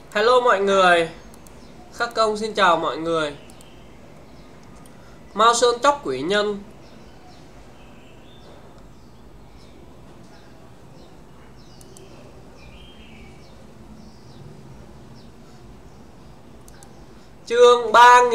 Hello mọi người, Khắc Công xin chào mọi người. Mao Sơn Chóc Quỷ Nhân. Chương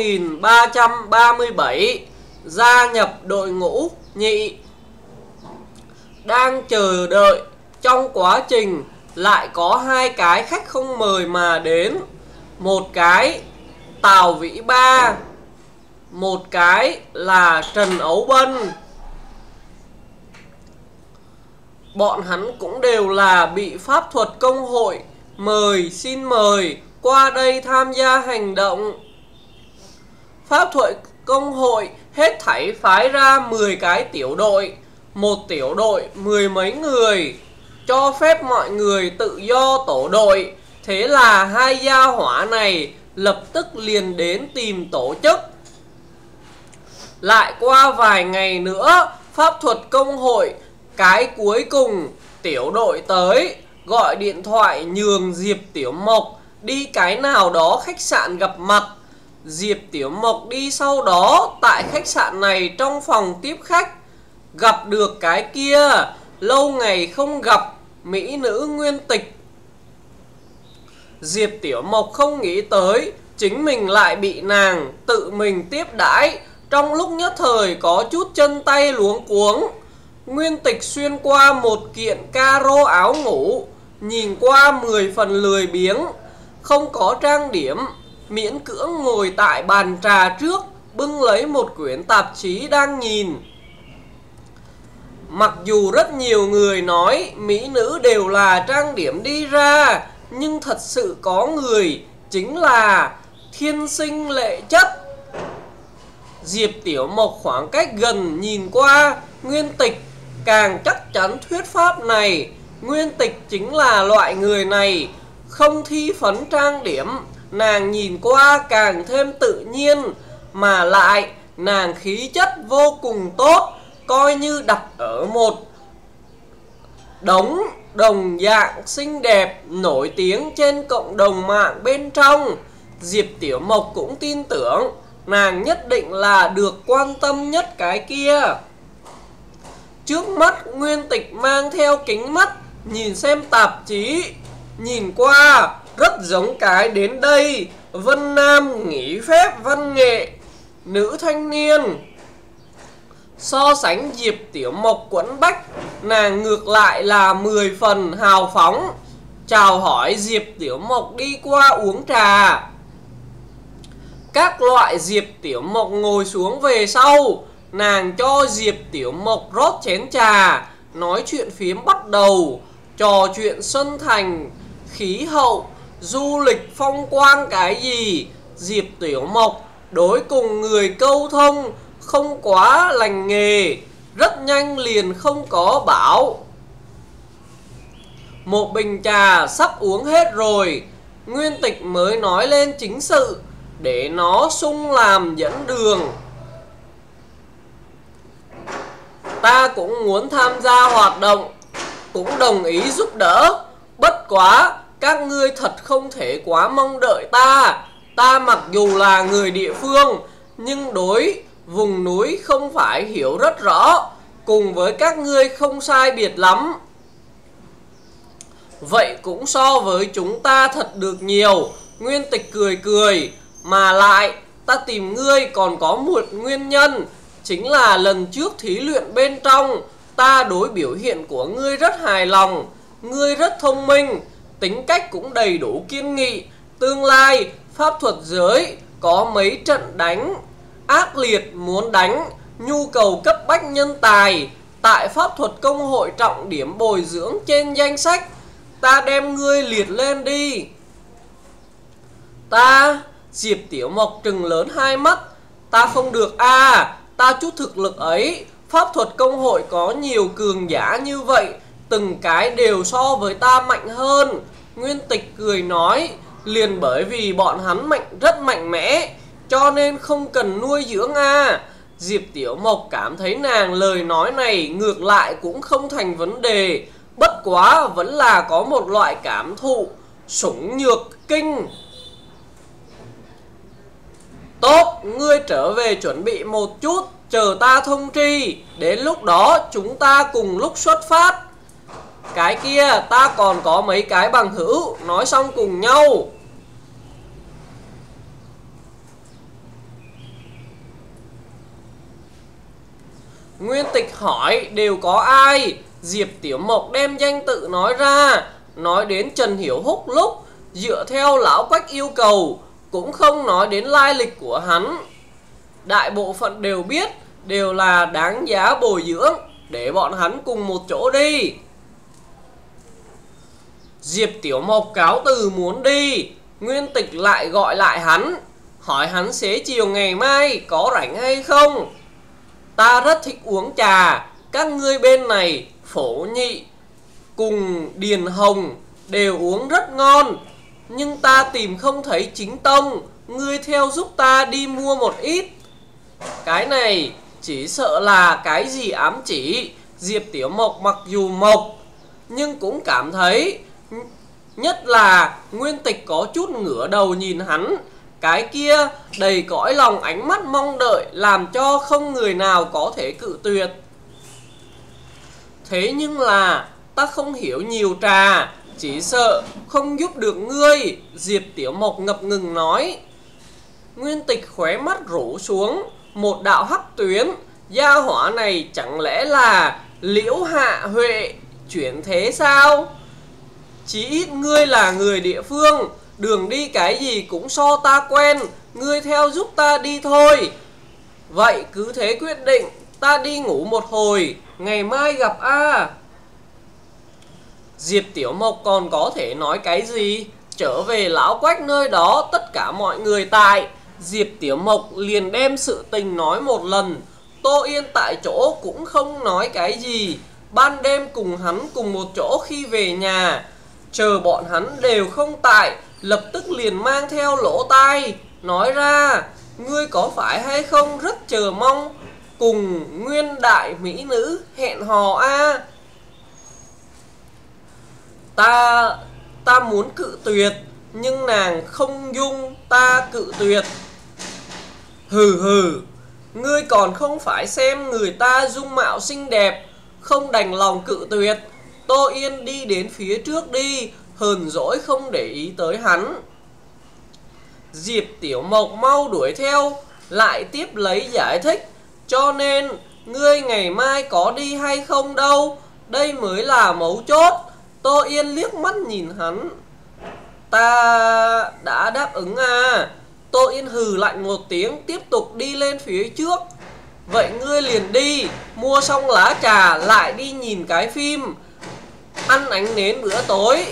3337. Gia nhập đội ngũ nhị. Đang chờ đợi, trong quá trình lại có hai cái khách không mời mà đến. Một cái Tào Vĩ Ba, một cái là Trần Ấu Bân. Bọn hắn cũng đều là bị pháp thuật công hội xin mời qua đây tham gia hành động. Pháp thuật công hội hết thảy phái ra 10 cái tiểu đội, một tiểu đội 10 mấy người, cho phép mọi người tự do tổ đội. Thế là hai gia hỏa này lập tức liền đến tìm tổ chức. Lại qua vài ngày nữa, pháp thuật công hội cái cuối cùng tiểu đội tới, gọi điện thoại nhường Diệp Tiểu Mộc đi cái nào đó khách sạn gặp mặt. Diệp Tiểu Mộc đi sau đó tại khách sạn này trong phòng tiếp khách, gặp được cái kia lâu ngày không gặp mỹ nữ Nguyên Tịch. Diệp Tiểu Mộc không nghĩ tới chính mình lại bị nàng tự mình tiếp đãi, trong lúc nhất thời có chút chân tay luống cuống. Nguyên Tịch xuyên qua một kiện caro áo ngủ, nhìn qua 10 phần lười biếng, không có trang điểm, miễn cưỡng ngồi tại bàn trà trước, bưng lấy một quyển tạp chí đang nhìn. Mặc dù rất nhiều người nói mỹ nữ đều là trang điểm đi ra, nhưng thật sự có người chính là thiên sinh lệ chất. Diệp Tiểu Mộc khoảng cách gần nhìn qua Nguyên Tịch, càng chắc chắn thuyết pháp này. Nguyên Tịch chính là loại người này, không thi phấn trang điểm, nàng nhìn qua càng thêm tự nhiên, mà lại nàng khí chất vô cùng tốt, coi như đặt ở một đống đồng dạng xinh đẹp nổi tiếng trên cộng đồng mạng bên trong. Diệp Tiểu Mộc cũng tin tưởng nàng nhất định là được quan tâm nhất cái kia. Trước mắt Nguyên Tịch mang theo kính mắt nhìn xem tạp chí, nhìn qua rất giống cái đến đây Vân Nam nghỉ phép văn nghệ nữ thanh niên. So sánh Diệp Tiểu Mộc quẫn bách, nàng ngược lại là 10 phần hào phóng, chào hỏi Diệp Tiểu Mộc đi qua uống trà. Các loại Diệp Tiểu Mộc ngồi xuống về sau, nàng cho Diệp Tiểu Mộc rót chén trà, nói chuyện phiếm bắt đầu, trò chuyện Xuân Thành, khí hậu, du lịch phong quang cái gì. Diệp Tiểu Mộc đối cùng người câu thông không quá lành nghề, rất nhanh liền không có bảo. Một bình trà sắp uống hết rồi, Nguyên Tịch mới nói lên chính sự, để nó sung làm dẫn đường. Ta cũng muốn tham gia hoạt động, cũng đồng ý giúp đỡ, bất quá các ngươi thật không thể quá mong đợi ta. Ta mặc dù là người địa phương, nhưng đối vùng núi không phải hiểu rất rõ, cùng với các ngươi không sai biệt lắm. Vậy cũng so với chúng ta thật được nhiều. Nguyên Tịch cười cười, mà lại ta tìm ngươi còn có một nguyên nhân, chính là lần trước thí luyện bên trong, ta đối biểu hiện của ngươi rất hài lòng. Ngươi rất thông minh, tính cách cũng đầy đủ kiên nghị. Tương lai pháp thuật giới có mấy trận đánh ác liệt muốn đánh, nhu cầu cấp bách nhân tài, tại pháp thuật công hội trọng điểm bồi dưỡng trên danh sách, ta đem ngươi liệt lên đi. Ta, Diệp Tiểu Mộc trừng lớn hai mắt, ta không được à, ta chút thực lực ấy, pháp thuật công hội có nhiều cường giả như vậy, từng cái đều so với ta mạnh hơn. Nguyên Tịch cười nói, liền bởi vì bọn hắn rất mạnh mẽ, cho nên không cần nuôi dưỡng à. Diệp Tiểu Mộc cảm thấy nàng lời nói này ngược lại cũng không thành vấn đề, bất quá vẫn là có một loại cảm thụ Sủng Nhược Kinh. Tốt, ngươi trở về chuẩn bị một chút, chờ ta thông tri, đến lúc đó chúng ta cùng lúc xuất phát. Cái kia ta còn có mấy cái bằng hữu, nói xong cùng nhau. Nguyên Tịch hỏi đều có ai? Diệp Tiểu Mộc đem danh tự nói ra, nói đến Trần Hiểu Húc lúc dựa theo Lão Quách yêu cầu, cũng không nói đến lai lịch của hắn. Đại bộ phận đều biết, đều là đáng giá bồi dưỡng, để bọn hắn cùng một chỗ đi. Diệp Tiểu Mộc cáo từ muốn đi, Nguyên Tịch lại gọi lại hắn, hỏi hắn xế chiều ngày mai có rảnh hay không. Ta rất thích uống trà, các ngươi bên này Phổ Nhị cùng Điền Hồng đều uống rất ngon, nhưng ta tìm không thấy chính tông, ngươi theo giúp ta đi mua một ít. Cái này chỉ sợ là cái gì ám chỉ. Diệp Tiểu Mộc mặc dù mộc, nhưng cũng cảm thấy, nhất là Nguyên Tịch có chút ngửa đầu nhìn hắn, cái kia đầy cõi lòng ánh mắt mong đợi, làm cho không người nào có thể cự tuyệt. Thế nhưng là ta không hiểu nhiều trà, chỉ sợ không giúp được ngươi. Diệp Tiểu Mộc ngập ngừng nói. Nguyên Tịch khóe mắt rủ xuống một đạo hắc tuyến, gia hỏa này chẳng lẽ là Liễu Hạ Huệ chuyển thế sao? Chí ít ngươi là người địa phương, đường đi cái gì cũng so ta quen, ngươi theo giúp ta đi thôi. Vậy cứ thế quyết định, ta đi ngủ một hồi, ngày mai gặp a. Diệp Tiểu Mộc còn có thể nói cái gì? Trở về Lão Quách nơi đó tất cả mọi người tại, Diệp Tiểu Mộc liền đem sự tình nói một lần. Tô Yên tại chỗ cũng không nói cái gì. Ban đêm cùng hắn cùng một chỗ khi về nhà, chờ bọn hắn đều không tại, lập tức liền mang theo lỗ tai, nói ra, ngươi có phải hay không rất chờ mong cùng Nguyên đại mỹ nữ hẹn hò a? Ta muốn cự tuyệt, nhưng nàng không dung ta cự tuyệt. Hừ hừ, ngươi còn không phải xem người ta dung mạo xinh đẹp, không đành lòng cự tuyệt. Tô Yên đi đến phía trước đi, hờn dỗi không để ý tới hắn. Diệp Tiểu Mộc mau đuổi theo, lại tiếp lấy giải thích. Cho nên, ngươi ngày mai có đi hay không đâu, đây mới là mấu chốt. Tô Yên liếc mắt nhìn hắn. Ta đã đáp ứng à? Tô Yên hừ lạnh một tiếng, tiếp tục đi lên phía trước. Vậy ngươi liền đi, mua xong lá trà lại đi nhìn cái phim, ăn ánh nến bữa tối.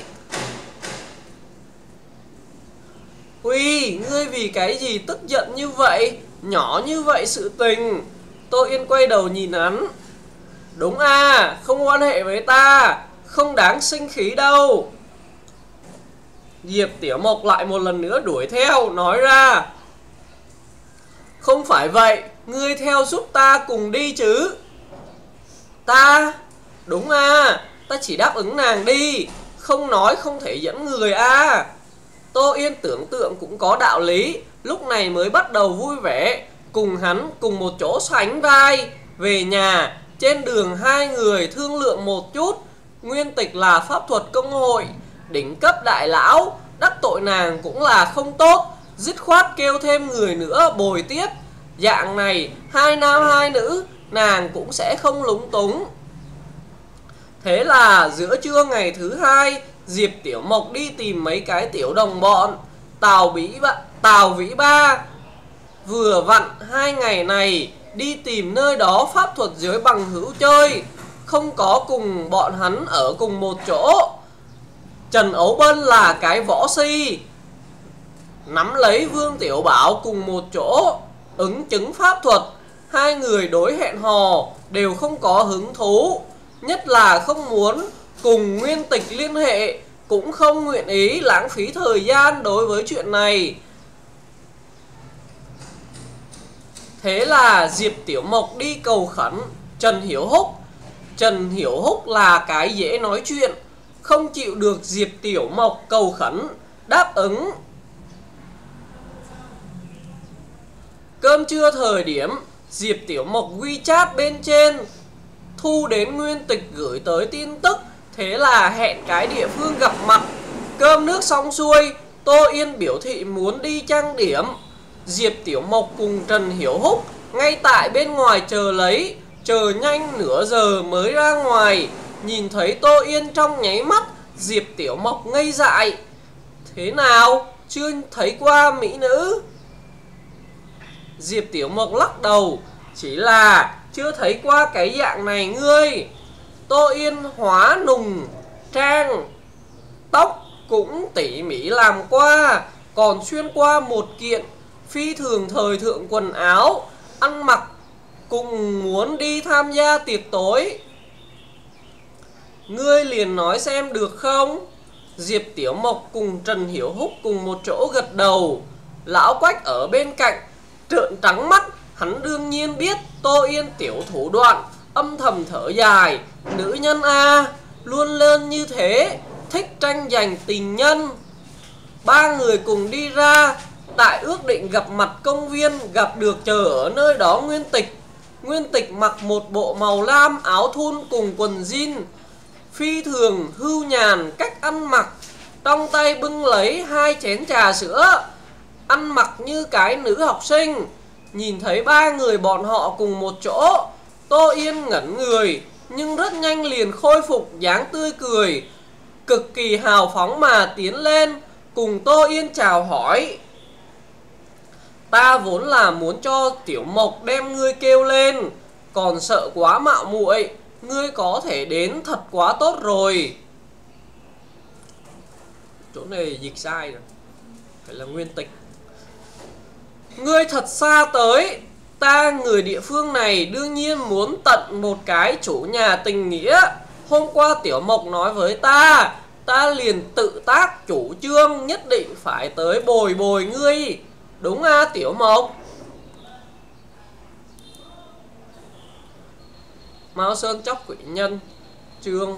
Uy, ngươi vì cái gì tức giận như vậy? Nhỏ như vậy sự tình. Tô Yên quay đầu nhìn hắn. Đúng à, không quan hệ với ta, không đáng sinh khí đâu. Diệp Tiểu Mộc lại một lần nữa đuổi theo, nói ra. Không phải vậy, ngươi theo giúp ta cùng đi chứ. Ta? Đúng à, ta chỉ đáp ứng nàng đi, không nói không thể dẫn người à. Tô Yên tưởng tượng cũng có đạo lý, lúc này mới bắt đầu vui vẻ, cùng hắn cùng một chỗ sánh vai. Về nhà, trên đường hai người thương lượng một chút. Nguyên Tịch là pháp thuật công hội, đỉnh cấp đại lão, đắc tội nàng cũng là không tốt, dứt khoát kêu thêm người nữa bồi tiếp. Dạng này, hai nam hai nữ, nàng cũng sẽ không lúng túng. Thế là giữa trưa ngày thứ hai, Diệp Tiểu Mộc đi tìm mấy cái tiểu đồng bọn. Tào Vĩ Ba vừa vặn hai ngày này đi tìm nơi đó pháp thuật giới bằng hữu chơi, không có cùng bọn hắn ở cùng một chỗ. Trần Ấu Bân là cái võ si, nắm lấy Vương Tiểu Bảo cùng một chỗ ứng chứng pháp thuật. Hai người đối hẹn hò đều không có hứng thú, nhất là không muốn cùng Nguyên Tịch liên hệ, cũng không nguyện ý lãng phí thời gian đối với chuyện này. Thế là Diệp Tiểu Mộc đi cầu khẩn Trần Hiểu Húc. Trần Hiểu Húc là cái dễ nói chuyện, không chịu được Diệp Tiểu Mộc cầu khẩn đáp ứng. Cơm trưa thời điểm, Diệp Tiểu Mộc WeChat bên trên thu đến Nguyên Tịch gửi tới tin tức, thế là hẹn cái địa phương gặp mặt. Cơm nước xong xuôi, Tô Yên biểu thị muốn đi trang điểm. Diệp Tiểu Mộc cùng Trần Hiểu Húc ngay tại bên ngoài chờ lấy, chờ nhanh nửa giờ mới ra ngoài. Nhìn thấy Tô Yên trong nháy mắt, Diệp Tiểu Mộc ngây dại. Thế nào, chưa thấy qua mỹ nữ? Diệp Tiểu Mộc lắc đầu, chỉ là chưa thấy qua cái dạng này ngươi. Tô Yên hóa nùng trang, tóc cũng tỉ mỉ làm qua, còn xuyên qua một kiện phi thường thời thượng quần áo, ăn mặc cùng muốn đi tham gia tiệc tối. Ngươi liền nói xem được không? Diệp Tiểu Mộc cùng Trần Hiểu Húc cùng một chỗ gật đầu. Lão Quách ở bên cạnh trợn trắng mắt, hắn đương nhiên biết Tô Yên tiểu thủ đoạn, âm thầm thở dài. Nữ nhân a, luôn lên như thế, thích tranh giành tình nhân. Ba người cùng đi ra, tại ước định gặp mặt công viên, gặp được chờ ở nơi đó Nguyên Tịch. Nguyên Tịch mặc một bộ màu lam áo thun cùng quần jean, phi thường hưu nhàn cách ăn mặc, trong tay bưng lấy 2 chén trà sữa, ăn mặc như cái nữ học sinh. Nhìn thấy ba người bọn họ cùng một chỗ, Tô Yên ngẩn người, nhưng rất nhanh liền khôi phục dáng tươi cười, cực kỳ hào phóng mà tiến lên cùng Tô Yên chào hỏi. Ta vốn là muốn cho Tiểu Mộc đem ngươi kêu lên, còn sợ quá mạo muội, ngươi có thể đến thật quá tốt rồi. Chỗ này dịch sai rồi, phải là Nguyên Tịch. Ngươi thật xa tới, ta người địa phương này đương nhiên muốn tận một cái chủ nhà tình nghĩa. Hôm qua Tiểu Mộc nói với ta, ta liền tự tác chủ trương nhất định phải tới bồi bồi ngươi. Đúng à Tiểu Mộc? Mao Sơn Chóc Quỷ Nhân, chương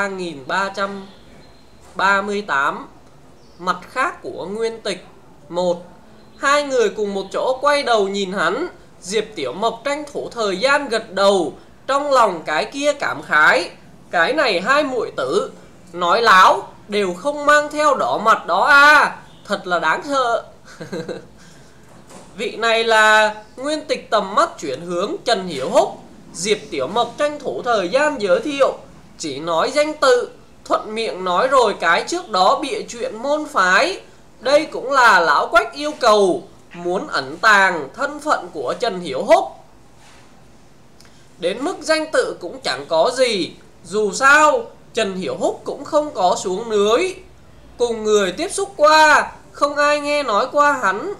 3338. Mặt khác của Nguyên Tịch. 1. Hai người cùng một chỗ quay đầu nhìn hắn. Diệp Tiểu Mộc tranh thủ thời gian gật đầu, trong lòng cái kia cảm khái. Cái này hai muội tử nói láo đều không mang theo đỏ mặt đó à, thật là đáng sợ. Vị này là Nguyên Tịch tầm mắt chuyển hướng Trần Hiểu Húc. Diệp Tiểu Mộc tranh thủ thời gian giới thiệu, chỉ nói danh tự, thuận miệng nói rồi cái trước đó bịa chuyện môn phái. Đây cũng là Lão Quách yêu cầu, muốn ẩn tàng thân phận của Trần Hiểu Húc. Đến mức danh tự cũng chẳng có gì, dù sao Trần Hiểu Húc cũng không có xuống núi, cùng người tiếp xúc qua, không ai nghe nói qua hắn.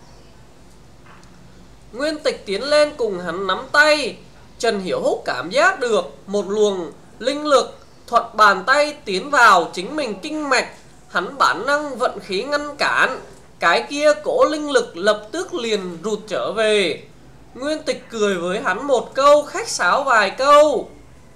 Nguyên Tịch tiến lên cùng hắn nắm tay. Trần Hiểu Húc cảm giác được một luồng linh lực thuận bàn tay tiến vào chính mình kinh mạch. Hắn bản năng vận khí ngăn cản, cái kia cỗ linh lực lập tức liền rụt trở về. Nguyên Tịch cười với hắn một câu, khách sáo vài câu.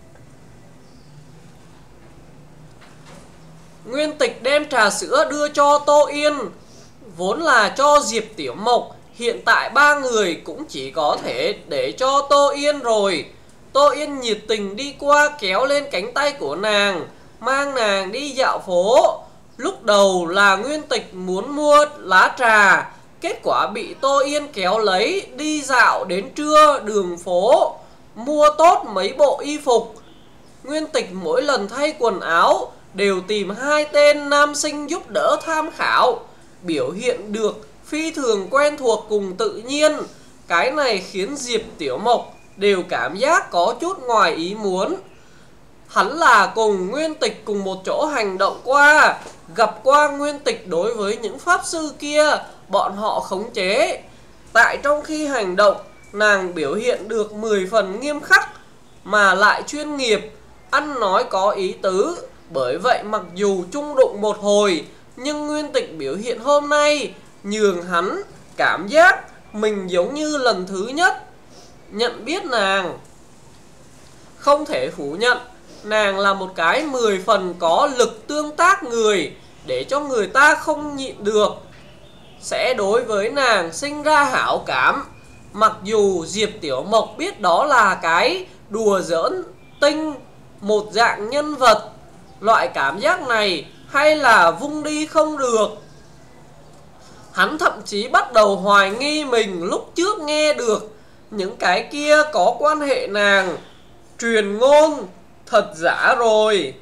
Nguyên Tịch đem trà sữa đưa cho Tô Yên, vốn là cho Diệp Tiểu Mộc. Hiện tại ba người cũng chỉ có thể để cho Tô Yên rồi. Tô Yên nhiệt tình đi qua kéo lên cánh tay của nàng, mang nàng đi dạo phố. Lúc đầu là Nguyên Tịch muốn mua lá trà, kết quả bị Tô Yên kéo lấy đi dạo đến trưa đường phố, mua tốt mấy bộ y phục. Nguyên Tịch mỗi lần thay quần áo đều tìm 2 tên nam sinh giúp đỡ tham khảo, biểu hiện được phi thường quen thuộc cùng tự nhiên. Cái này khiến Diệp Tiểu Mộc đều cảm giác có chút ngoài ý muốn. Hắn là cùng Nguyên Tịch cùng một chỗ hành động qua, gặp qua Nguyên Tịch đối với những pháp sư kia, bọn họ khống chế. Tại trong khi hành động, nàng biểu hiện được 10 phần nghiêm khắc mà lại chuyên nghiệp, ăn nói có ý tứ. Bởi vậy mặc dù chung đụng một hồi, nhưng Nguyên Tịch biểu hiện hôm nay nhường hắn cảm giác mình giống như lần thứ nhất nhận biết nàng. Không thể phủ nhận, nàng là một cái 10 phần có lực tương tác người, để cho người ta không nhịn được sẽ đối với nàng sinh ra hảo cảm. Mặc dù Diệp Tiểu Mộc biết đó là cái đùa giỡn tinh một dạng nhân vật, loại cảm giác này hay là vung đi không được. Hắn thậm chí bắt đầu hoài nghi mình lúc trước nghe được những cái kia có quan hệ nàng truyền ngôn thật giả rồi.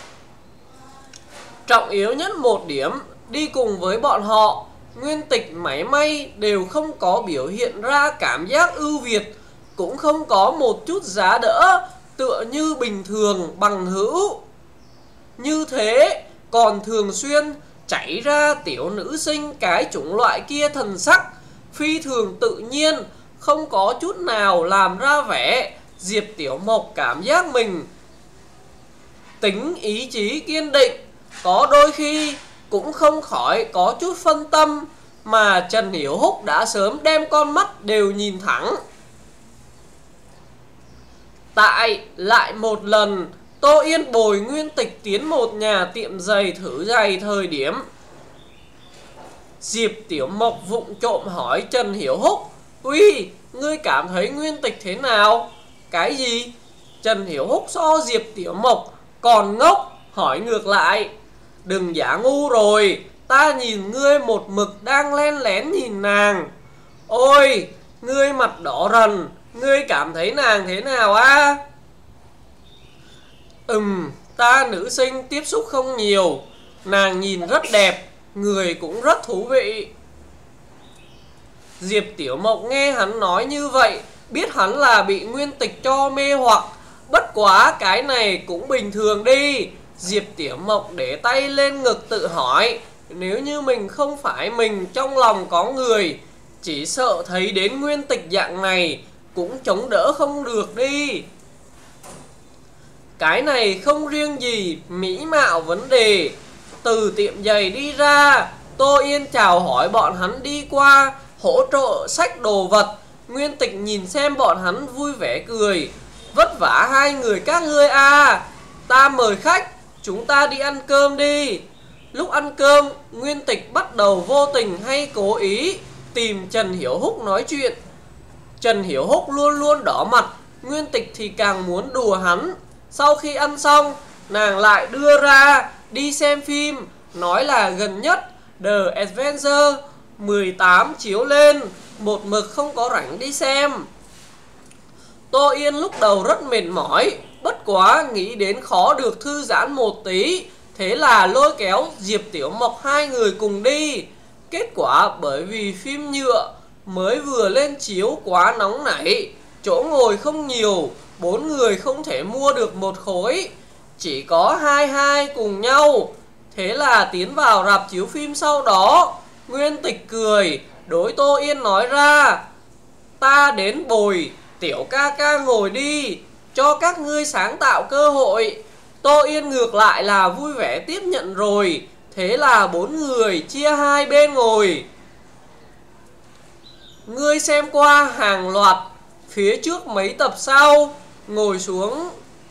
Trọng yếu nhất một điểm, đi cùng với bọn họ, Nguyên Tịch máy may đều không có biểu hiện ra cảm giác ưu việt, cũng không có một chút giá đỡ, tựa như bình thường bằng hữu. Như thế còn thường xuyên chảy ra tiểu nữ sinh cái chủng loại kia thần sắc phi thường tự nhiên, không có chút nào làm ra vẻ. Diệp Tiểu Mộc cảm giác mình tính ý chí kiên định, có đôi khi cũng không khỏi có chút phân tâm, mà Trần Hiểu Húc đã sớm đem con mắt đều nhìn thẳng. Tại lại một lần Tô Yên bồi Nguyên Tịch tiến một nhà tiệm giày thử giày thời điểm, Diệp Tiểu Mộc vụng trộm hỏi Trần Hiểu Húc: "Uy, ngươi cảm thấy Nguyên Tịch thế nào?" "Cái gì?" Trần Hiểu Húc so Diệp Tiểu Mộc còn ngốc, hỏi ngược lại: "Đừng giả ngu rồi, ta nhìn ngươi một mực đang len lén nhìn nàng." "Ôi, ngươi mặt đỏ rần, ngươi cảm thấy nàng thế nào á?" Ta nữ sinh tiếp xúc không nhiều, nàng nhìn rất đẹp, người cũng rất thú vị." Diệp Tiểu Mộc nghe hắn nói như vậy, biết hắn là bị Nguyên Tịch cho mê hoặc. Bất quá cái này cũng bình thường đi. Diệp Tiểu Mộc để tay lên ngực tự hỏi, nếu như mình không phải mình trong lòng có người, chỉ sợ thấy đến Nguyên Tịch dạng này cũng chống đỡ không được đi. Cái này không riêng gì mỹ mạo vấn đề. Từ tiệm giày đi ra, Tô Yên chào hỏi bọn hắn đi qua, hỗ trợ xách đồ vật. Nguyên Tịch nhìn xem bọn hắn vui vẻ cười: "Vất vả hai người các ngươi à, ta mời khách, chúng ta đi ăn cơm đi." Lúc ăn cơm, Nguyên Tịch bắt đầu vô tình hay cố ý tìm Trần Hiểu Húc nói chuyện. Trần Hiểu Húc luôn luôn đỏ mặt, Nguyên Tịch thì càng muốn đùa hắn. Sau khi ăn xong, nàng lại đưa ra đi xem phim, nói là gần nhất The Adventure 18 chiếu lên, một mực không có rảnh đi xem. Tô Yên lúc đầu rất mệt mỏi, bất quá nghĩ đến khó được thư giãn một tí, thế là lôi kéo Diệp Tiểu Mộc hai người cùng đi. Kết quả bởi vì phim nhựa mới vừa lên chiếu quá nóng nảy, chỗ ngồi không nhiều, 4 người không thể mua được một khối, chỉ có hai cùng nhau. Thế là tiến vào rạp chiếu phim sau đó, Nguyên Tịch cười đối Tô Yên nói ra: "Ta đến bồi Tiểu ca ca ngồi đi, cho các ngươi sáng tạo cơ hội." Tô Yên ngược lại là vui vẻ tiếp nhận rồi. Thế là 4 người chia hai bên ngồi. Ngươi xem qua hàng loạt phía trước mấy tập sau, ngồi xuống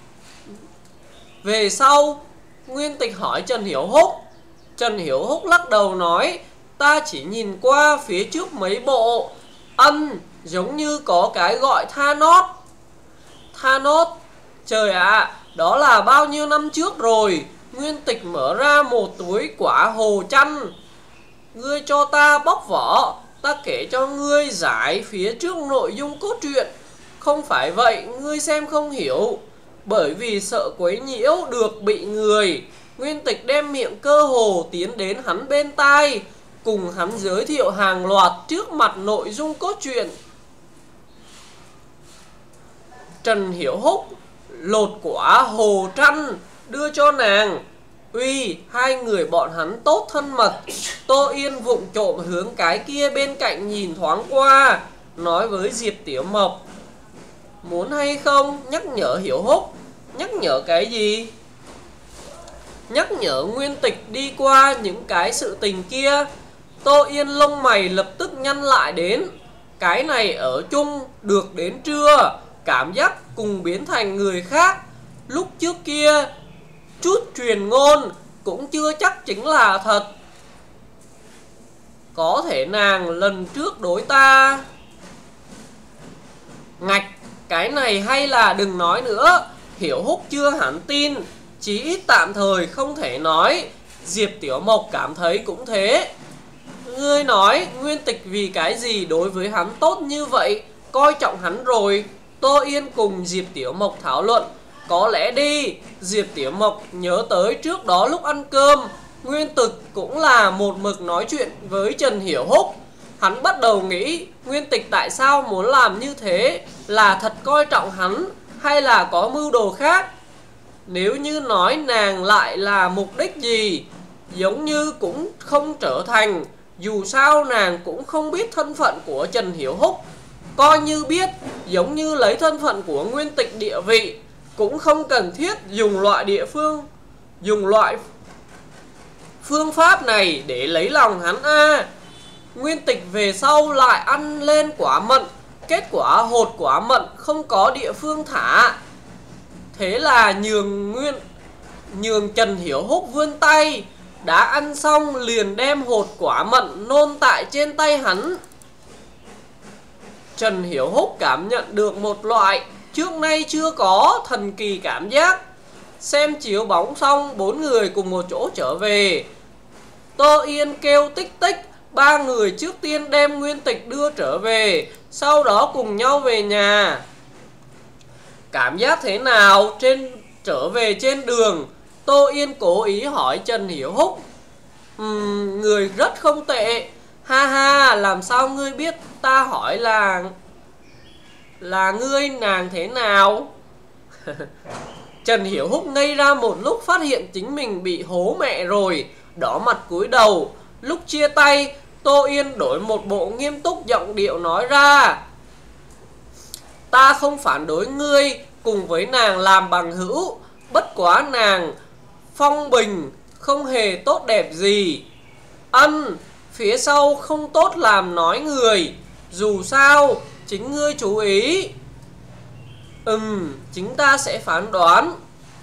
về sau. Nguyên Tịch hỏi Trần Hiểu Húc. Trần Hiểu Húc lắc đầu nói: "Ta chỉ nhìn qua phía trước mấy bộ. Giống như có cái gọi Thanos." Thanos? Trời ạ, đó là bao nhiêu năm trước rồi. Nguyên Tịch mở ra một túi quả hồ chăn. "Ngươi cho ta bóc vỏ, ta kể cho ngươi giải phía trước nội dung cốt truyện. Không phải vậy ngươi xem không hiểu." Bởi vì sợ quấy nhiễu được bị người, Nguyên Tịch đem miệng cơ hồ tiến đến hắn bên tai, cùng hắn giới thiệu hàng loạt trước mặt nội dung cốt truyện. Trần Hiểu Húc lột quả hồ trăn đưa cho nàng. Uy, hai người bọn hắn tốt thân mật. Tô Yên vụng trộm hướng cái kia bên cạnh nhìn thoáng qua, nói với Diệp Tiểu Mộc: "Muốn hay không nhắc nhở Hiểu Húc." "Nhắc nhở cái gì?" "Nhắc nhở Nguyên Tịch đi qua những cái sự tình kia." Tô Yên lông mày lập tức nhăn lại đến. Cái này ở chung được đến trưa, cảm giác cùng biến thành người khác. lúc trước kia chút truyền ngôn cũng chưa chắc chính là thật. Có thể nàng lần trước đối ta. Ngạch, cái này hay là đừng nói nữa. Hiểu Húc chưa hẳn tin, chí ít tạm thời không thể nói. Diệp Tiểu Mộc cảm thấy cũng thế. Ngươi nói Nguyên Tịch vì cái gì đối với hắn tốt như vậy, coi trọng hắn rồi. Tô Yên cùng Diệp Tiểu Mộc thảo luận. Có lẽ đi, Diệp Tiểu Mộc nhớ tới trước đó lúc ăn cơm, Nguyên Tịch cũng là một mực nói chuyện với Trần Hiểu Húc. Hắn bắt đầu nghĩ Nguyên Tịch tại sao muốn làm như thế, là thật coi trọng hắn hay là có mưu đồ khác. Nếu như nói nàng lại là mục đích gì, giống như cũng không trở thành. Dù sao nàng cũng không biết thân phận của Trần Hiểu Húc. Coi như biết, giống như lấy thân phận của Nguyên Tịch địa vị, cũng không cần thiết dùng loại phương pháp này để lấy lòng hắn a. Nguyên Tịch về sau lại ăn lên quả mận, kết quả hột quả mận không có địa phương thả. Thế là nhường Trần Hiểu Húc vươn tay, đã ăn xong liền đem hột quả mận nôn tại trên tay hắn. Trần Hiểu Húc cảm nhận được một loại trước nay chưa có thần kỳ cảm giác. Xem chiếu bóng xong, bốn người cùng một chỗ trở về. Tô Yên kêu tích tích, ba người trước tiên đem Nguyên Tịch đưa trở về, sau đó cùng nhau về nhà. Cảm giác thế nào trở về trên đường? Tô Yên cố ý hỏi Trần Hiểu Húc. Người rất không tệ. Ha ha, làm sao ngươi biết ta hỏi là ngươi nàng thế nào? Trần Hiểu Húc ngây ra một lúc, phát hiện chính mình bị hố mẹ rồi, đỏ mặt cúi đầu. Lúc chia tay, Tô Yên đổi một bộ nghiêm túc giọng điệu nói ra. Ta không phản đối ngươi cùng với nàng làm bằng hữu, bất quá nàng phong bình không hề tốt đẹp gì. Phía sau không tốt làm nói người. Dù sao chính ngươi chú ý. Chính ta sẽ phán đoán.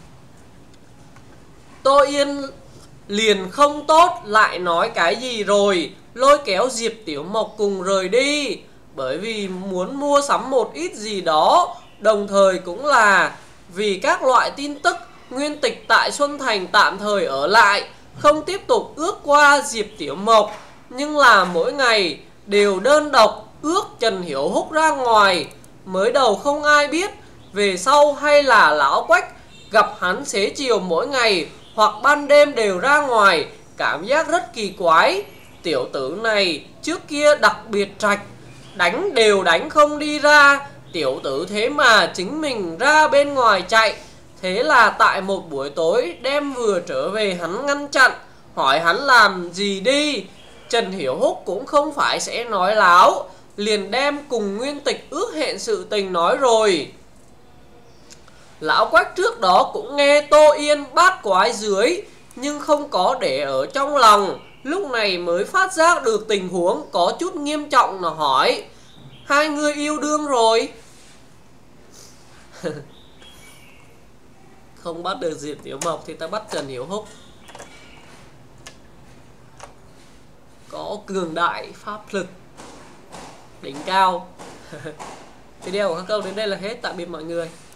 Tô Yên liền không tốt lại nói cái gì rồi, lôi kéo Diệp Tiểu Mộc cùng rời đi. Bởi vì muốn mua sắm một ít gì đó, đồng thời cũng là vì các loại tin tức. Nguyên Tịch tại Xuân Thành tạm thời ở lại, không tiếp tục ước qua Diệp Tiểu Mộc, nhưng là mỗi ngày đều đơn độc ước Trần Hiểu Húc ra ngoài. Mới đầu không ai biết, về sau hay là lão Quách gặp hắn xế chiều mỗi ngày hoặc ban đêm đều ra ngoài, cảm giác rất kỳ quái. Tiểu tử này trước kia đặc biệt trạch, đánh đều đánh không đi ra, tiểu tử thế mà chính mình ra bên ngoài chạy. Thế là tại một buổi tối đêm vừa trở về, hắn ngăn chặn, hỏi hắn làm gì đi. Trần Hiểu Húc cũng không phải sẽ nói láo, liền đem cùng Nguyên Tịch ước hẹn sự tình nói rồi. Lão Quách trước đó cũng nghe Tô Yên bát quái dưới, nhưng không có để ở trong lòng. Lúc này mới phát giác được tình huống có chút nghiêm trọng, nó hỏi: hai người yêu đương rồi? Không bắt được Diệp Tiểu Mộc thì ta bắt Trần Hiểu Húc. Có cường đại pháp lực đỉnh cao. Video của Khắc Câu đến đây là hết. Tạm biệt mọi người.